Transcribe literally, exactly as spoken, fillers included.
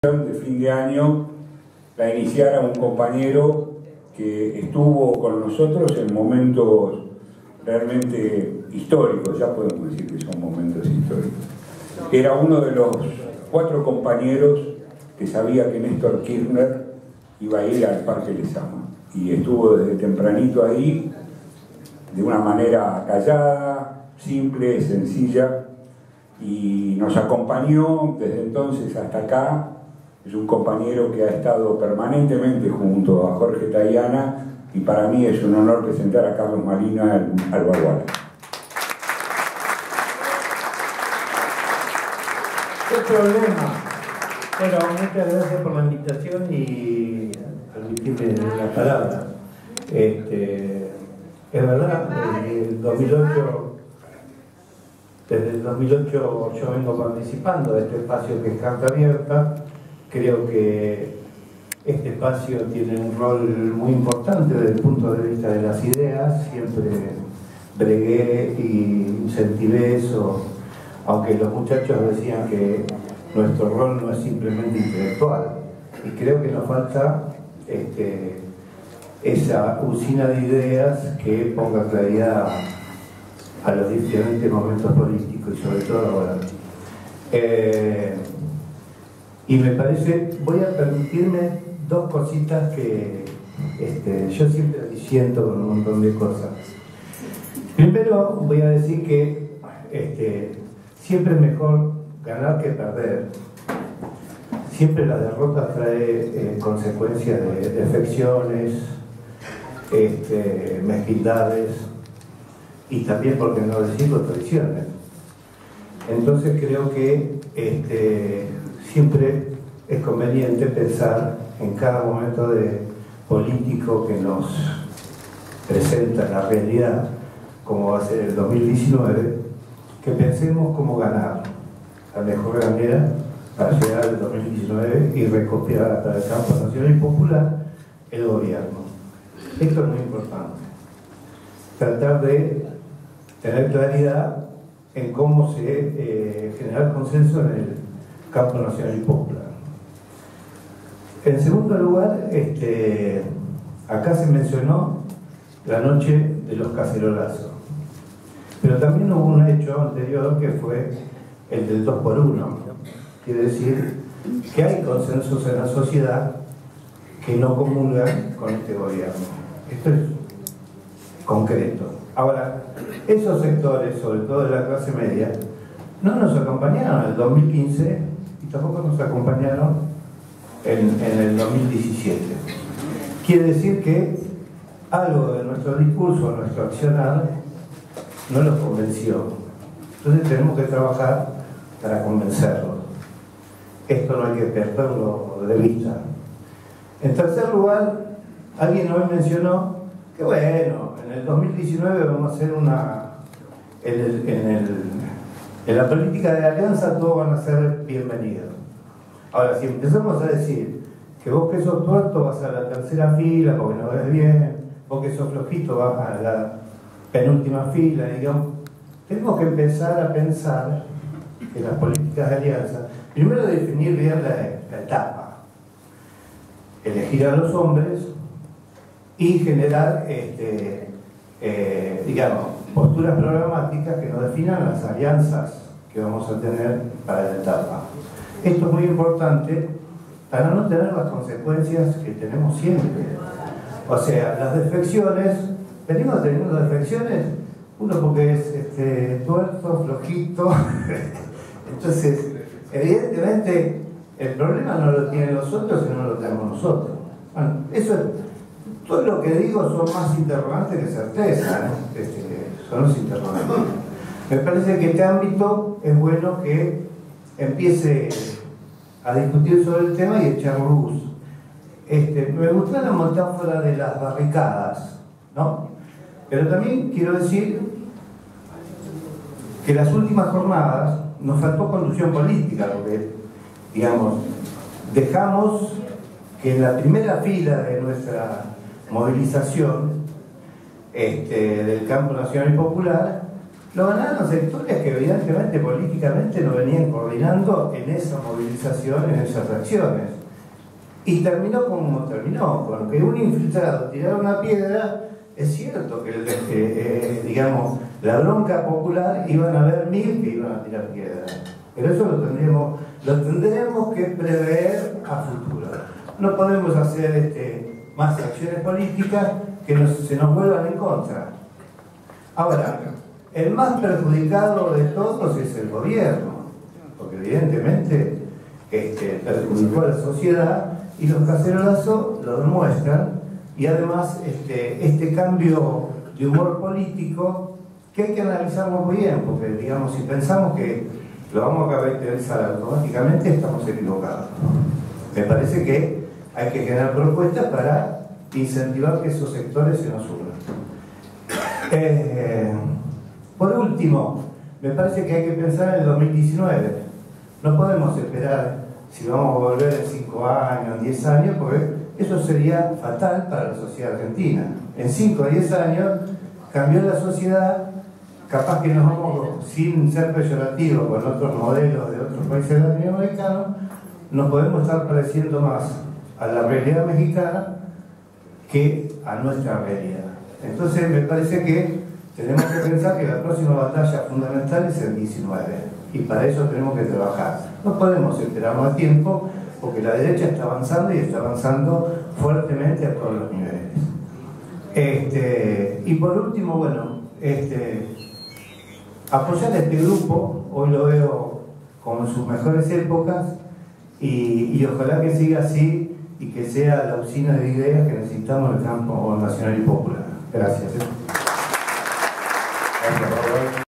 De fin de año la iniciara un compañero que estuvo con nosotros en momentos realmente históricos, ya podemos decir que son momentos históricos. Era uno de los cuatro compañeros que sabía que Néstor Kirchner iba a ir al Parque Lezama y estuvo desde tempranito ahí de una manera callada, simple, sencilla, y nos acompañó desde entonces hasta acá. Es un compañero que ha estado permanentemente junto a Jorge Tayana y para mí es un honor presentar a Carlos Malina al, al Baguala. ¿Qué problema? Bueno, muchas gracias por la invitación y permitirme la palabra. Este, es verdad, desde el dos mil ocho, desde el dos mil ocho yo vengo participando de este espacio que es Carta Abierta. Creo que este espacio tiene un rol muy importante desde el punto de vista de las ideas. Siempre bregué y incentivé eso, aunque los muchachos decían que nuestro rol no es simplemente intelectual. Y creo que nos falta este, esa usina de ideas que ponga claridad a los diferentes momentos políticos y sobre todo ahora. Eh, Y me parece, voy a permitirme dos cositas que este, yo siempre disiento con un montón de cosas. Primero voy a decir que este, siempre es mejor ganar que perder. Siempre la derrota trae eh, consecuencias de defecciones, este, mezquindades y también, por qué no decirlo, traiciones. Entonces creo que este, siempre es conveniente pensar en cada momento de político que nos presenta la realidad, como va a ser el dos mil diecinueve, que pensemos cómo ganar la mejor manera para llegar al dos mil diecinueve y recopiar para el campo nacional y popular el gobierno. Esto es muy importante. Tratar de tener claridad en cómo se eh, genera consenso en el campo nacional y popular. En segundo lugar, este, acá se mencionó la noche de los cacerolazos, pero también hubo un hecho anterior que fue el del dos por uno. Quiere decir que hay consensos en la sociedad que no comulgan con este gobierno. Esto es concreto. Ahora, esos sectores, sobre todo de la clase media, no nos acompañaron en el dos mil quince y tampoco nos acompañaron en, en el dos mil diecisiete. Quiere decir que algo de nuestro discurso, nuestro accionar, no los convenció. Entonces tenemos que trabajar para convencerlos. Esto no hay que perderlo de vista. En tercer lugar, alguien hoy mencionó que bueno, en el dos mil diecinueve vamos a hacer una... En, el, en, el, en la política de alianza todos van a ser bienvenidos. Ahora, si empezamos a decir que vos que sos tuerto vas a la tercera fila porque no ves bien, vos que sos flojito vas a la penúltima fila, digamos, tenemos que empezar a pensar que las políticas de alianza, primero definir bien la, la etapa, elegir a los hombres y generar, este, eh, digamos, posturas programáticas que nos definan las alianzas que vamos a tener para la etapa. Esto es muy importante para no tener las consecuencias que tenemos siempre. O sea, las defecciones, venimos teniendo defecciones, uno porque es este, tuerto, flojito, entonces, evidentemente, el problema no lo tienen los otros, sino lo tenemos nosotros. Bueno, eso es, todo lo que digo son más interrogantes que certeza, ¿no? Este, son los interrogantes. Me parece que este ámbito es bueno que empiece a discutir sobre el tema y echar luz. Este, me gusta la metáfora de las barricadas, ¿no? Pero también quiero decir que las últimas jornadas nos faltó conducción política, porque, digamos, dejamos que en la primera fila de nuestra movilización este, del campo nacional y popular Lo ganaron sectores que evidentemente políticamente no venían coordinando en esa movilización, en esas acciones. Y terminó como terminó, con que un infiltrado tirara una piedra. Es cierto que, el, que eh, digamos, la bronca popular iban a haber mil que iban a tirar piedras, pero eso lo tendremos, lo tendremos que prever a futuro. No podemos hacer este, más acciones políticas que nos, se nos vuelvan en contra. Ahora, el más perjudicado de todos es el gobierno, porque evidentemente este, perjudicó a la sociedad y los cacerolazos lo demuestran. Y además este, este cambio de humor político que hay que analizarlo muy bien, porque digamos, si pensamos que lo vamos a caracterizar automáticamente, estamos equivocados. Me parece que hay que generar propuestas para incentivar que esos sectores se nos unan. Eh, por último, me parece que hay que pensar en el dos mil diecinueve. No podemos esperar si vamos a volver en cinco años, en diez años, porque eso sería fatal para la sociedad argentina. En cinco o diez años cambió la sociedad, capaz que nos vamos, sin ser peyorativos con otros modelos de otros países latinoamericanos, nos podemos estar pareciendo más a la realidad mexicana que a nuestra realidad. Entonces me parece que tenemos que pensar que la próxima batalla fundamental es el diecinueve, y para eso tenemos que trabajar. No podemos esperar más tiempo, porque la derecha está avanzando y está avanzando fuertemente a todos los niveles. Este, y por último, bueno, este, apoyar a este grupo, hoy lo veo como en sus mejores épocas, y, y ojalá que siga así y que sea la usina de ideas que necesitamos en el campo nacional y popular. Gracias. ¿eh? Gracias, Pablo.